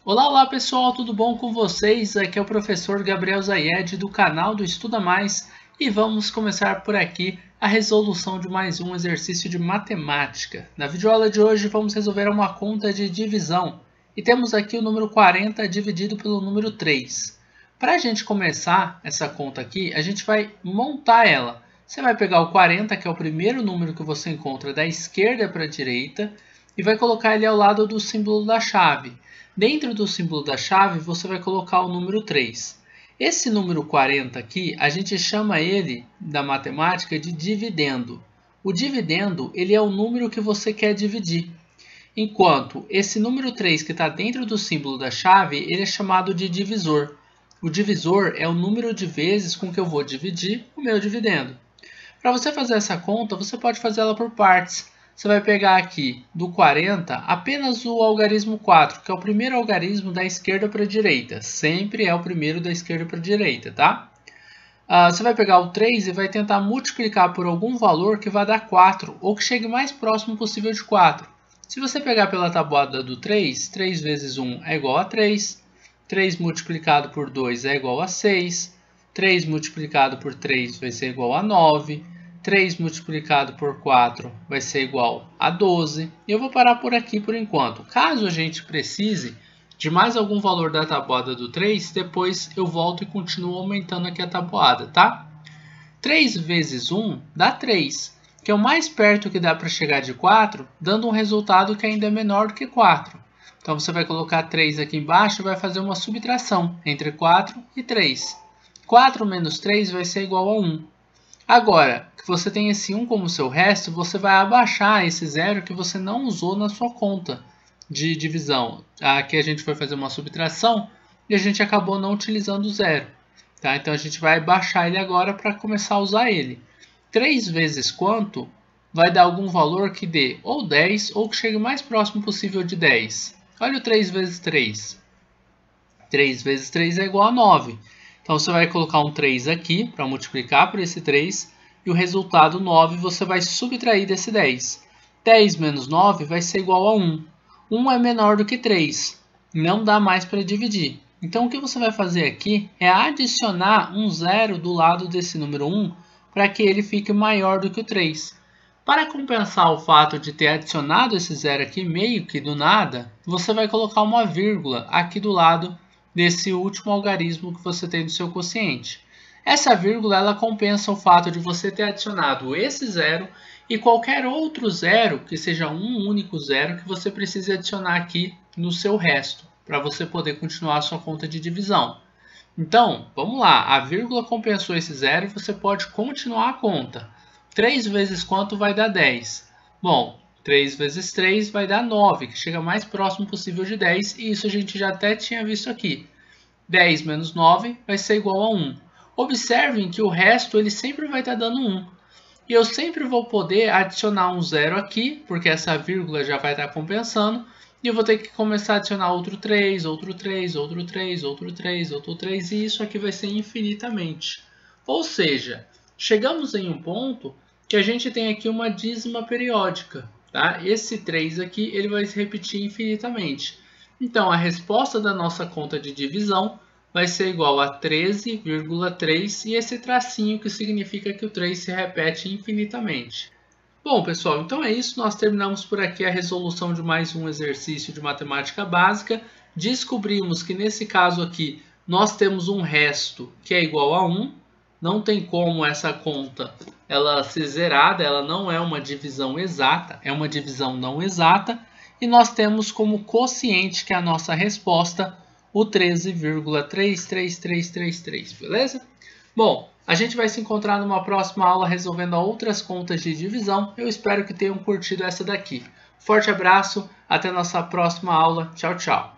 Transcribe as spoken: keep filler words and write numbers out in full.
Olá, olá pessoal, tudo bom com vocês? Aqui é o professor Gabriel Zayed do canal do Estuda Mais e vamos começar por aqui a resolução de mais um exercício de matemática. Na videoaula de hoje vamos resolver uma conta de divisão e temos aqui o número quarenta dividido pelo número três. Para a gente começar essa conta aqui, a gente vai montar ela. Você vai pegar o quarenta, que é o primeiro número que você encontra da esquerda para a direita, e vai colocar ele ao lado do símbolo da chave. Dentro do símbolo da chave, você vai colocar o número três. Esse número quarenta aqui, a gente chama ele, da matemática, de dividendo. O dividendo, ele é o número que você quer dividir. Enquanto esse número três que está dentro do símbolo da chave, ele é chamado de divisor. O divisor é o número de vezes com que eu vou dividir o meu dividendo. Para você fazer essa conta, você pode fazer ela por partes. Você vai pegar aqui do quarenta apenas o algarismo quatro, que é o primeiro algarismo da esquerda para a direita. Sempre é o primeiro da esquerda para a direita, tá? Uh, você vai pegar o três e vai tentar multiplicar por algum valor que vai dar quatro, ou que chegue mais próximo possível de quatro. Se você pegar pela tabuada do três, três vezes um é igual a três, três multiplicado por dois é igual a seis, três multiplicado por três vai ser igual a nove, três multiplicado por quatro vai ser igual a doze. E eu vou parar por aqui por enquanto. Caso a gente precise de mais algum valor da tabuada do três, depois eu volto e continuo aumentando aqui a tabuada, tá? três vezes um dá três, que é o mais perto que dá para chegar de quatro, dando um resultado que ainda é menor do que quatro. Então você vai colocar três aqui embaixo e vai fazer uma subtração entre quatro e três. quatro menos três vai ser igual a um. Agora, que você tem esse um como seu resto, você vai abaixar esse zero que você não usou na sua conta de divisão. Aqui a gente foi fazer uma subtração e a gente acabou não utilizando o zero. Tá? Então a gente vai baixar ele agora para começar a usar ele. três vezes quanto vai dar algum valor que dê ou dez ou que chegue o mais próximo possível de dez. Olha o três vezes três. três vezes três é igual a nove. Então, você vai colocar um três aqui para multiplicar por esse três e o resultado nove você vai subtrair desse dez. dez menos nove vai ser igual a um. um é menor do que três, não dá mais para dividir. Então, o que você vai fazer aqui é adicionar um zero do lado desse número um para que ele fique maior do que o três. Para compensar o fato de ter adicionado esse zero aqui meio que do nada, você vai colocar uma vírgula aqui do lado desse último algarismo que você tem do seu quociente. Essa vírgula ela compensa o fato de você ter adicionado esse zero e qualquer outro zero, que seja um único zero, que você precise adicionar aqui no seu resto, para você poder continuar a sua conta de divisão. Então, vamos lá, a vírgula compensou esse zero e você pode continuar a conta. três vezes quanto vai dar dez? Bom, três vezes três vai dar nove, que chega mais próximo possível de dez, e isso a gente já até tinha visto aqui. dez menos nove vai ser igual a um. Observem que o resto ele sempre vai estar dando um. E eu sempre vou poder adicionar um zero aqui, porque essa vírgula já vai estar compensando, e eu vou ter que começar a adicionar outro três, outro três, outro três, outro três, outro três, e isso aqui vai ser infinitamente. Ou seja, chegamos em um ponto que a gente tem aqui uma dízima periódica. Tá? Esse três aqui ele vai se repetir infinitamente. Então, a resposta da nossa conta de divisão vai ser igual a treze vírgula três e esse tracinho que significa que o três se repete infinitamente. Bom, pessoal, então é isso. Nós terminamos por aqui a resolução de mais um exercício de matemática básica. Descobrimos que nesse caso aqui nós temos um resto que é igual a um. Não tem como essa conta ela ser zerada, ela não é uma divisão exata, é uma divisão não exata. E nós temos como quociente, que é a nossa resposta, o treze vírgula três três três três três, beleza? Bom, a gente vai se encontrar numa próxima aula resolvendo outras contas de divisão. Eu espero que tenham curtido essa daqui. Forte abraço, até a nossa próxima aula. Tchau, tchau!